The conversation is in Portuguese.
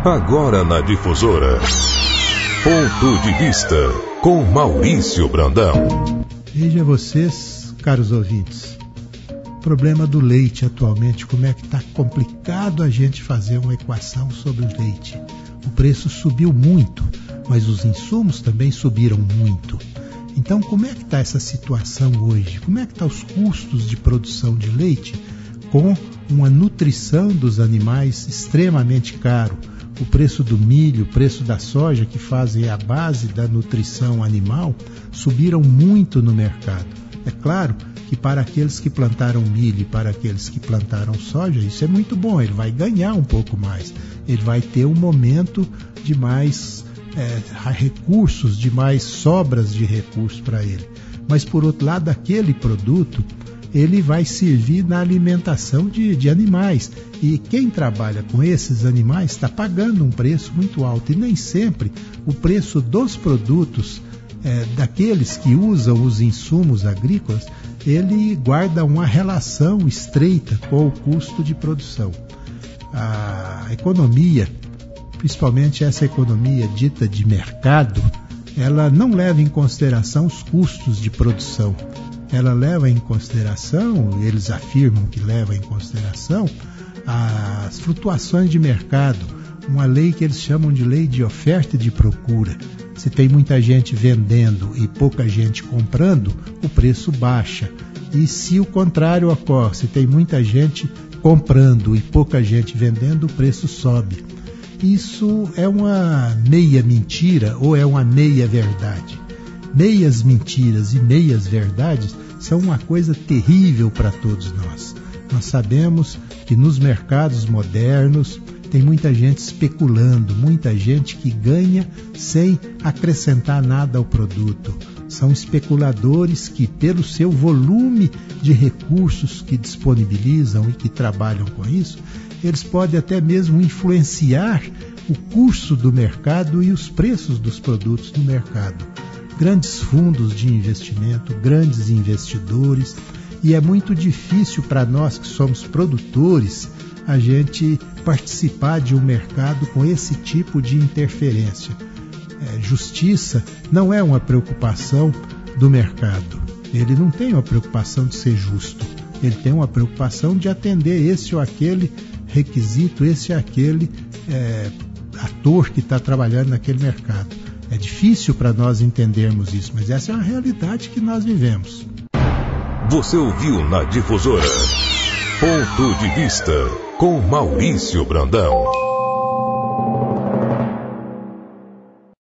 Agora na Difusora. Ponto de Vista, com Maurício Brandão. Veja vocês, caros ouvintes, o problema do leite atualmente, como é que está complicado a gente fazer uma equação sobre o leite. O preço subiu muito, mas os insumos também subiram muito. Então, como é que está essa situação hoje? Como é que estão os custos de produção de leite com uma nutrição dos animais extremamente caro? O preço do milho, o preço da soja, que fazem a base da nutrição animal, subiram muito no mercado. É claro que para aqueles que plantaram milho e para aqueles que plantaram soja, isso é muito bom, ele vai ganhar um pouco mais. Ele vai ter um momento de mais recursos, de mais sobras de recursos para ele. Mas, por outro lado, aquele produto, ele vai servir na alimentação de animais. E quem trabalha com esses animais está pagando um preço muito alto. E nem sempre o preço dos produtos daqueles que usam os insumos agrícolas, ele guarda uma relação estreita com o custo de produção. A economia, principalmente essa economia dita de mercado, ela não leva em consideração os custos de produção. Ela leva em consideração, eles afirmam que leva em consideração, as flutuações de mercado, uma lei que eles chamam de lei de oferta e de procura. Se tem muita gente vendendo e pouca gente comprando, o preço baixa. E se o contrário ocorre, se tem muita gente comprando e pouca gente vendendo, o preço sobe. Isso é uma meia mentira ou é uma meia verdade? Meias mentiras e meias verdades são uma coisa terrível para todos nós. Nós sabemos que nos mercados modernos tem muita gente especulando, muita gente que ganha sem acrescentar nada ao produto. São especuladores que, pelo seu volume de recursos que disponibilizam e que trabalham com isso, eles podem até mesmo influenciar o curso do mercado e os preços dos produtos no mercado. Grandes fundos de investimento, grandes investidores, e é muito difícil para nós que somos produtores a gente participar de um mercado com esse tipo de interferência. Justiça não é uma preocupação do mercado. Ele não tem uma preocupação de ser justo. Ele tem uma preocupação de atender esse ou aquele requisito, esse ou aquele ator que está trabalhando naquele mercado. É difícil para nós entendermos isso, mas essa é a realidade que nós vivemos. Você ouviu na Difusora Ponto de Vista, com Maurício Brandão.